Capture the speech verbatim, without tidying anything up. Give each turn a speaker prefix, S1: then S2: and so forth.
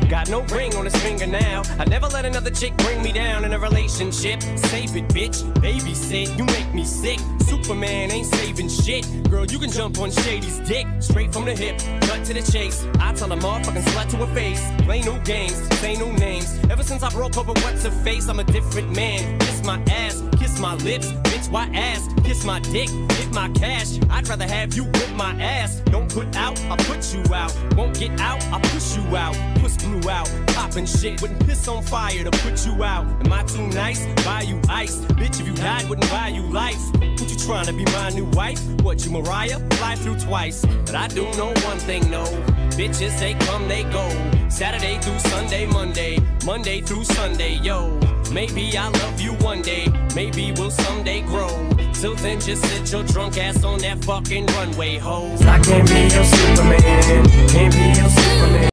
S1: Got no ring on his finger now. I never let another chick bring me down in a relationship. Save it, bitch. Babysit, you make me sick. Superman ain't saving shit. Girl, you can jump on Shady's dick. Straight from the hip, cut to the chase. I tell a motherfucking slut to her face. Play no games, say no names. Ever since I broke up with what's her face, I'm a different man. Kiss my ass, kiss my lips. Bitch, why ass? Kiss my dick, hit my cash. I'd rather have you whip my ass. Don't put out, I'll put you out. Won't get out, I'll push you out. Puss blew out, poppin' shit. Wouldn't piss on fire to put you out. Am I too nice? Buy you ice. Bitch, if you died, wouldn't buy you life. What you trying to be my new wife? What, you Mariah? Fly through twice. But I do know one thing, no. Bitches, they come, they go. Saturday through Sunday, Monday. Monday through Sunday, yo. Maybe I'll love you one day. Maybe we'll someday grow. Till then, just sit your drunk ass on that fucking runway, ho. I can't be your Superman. Can't be your Superman.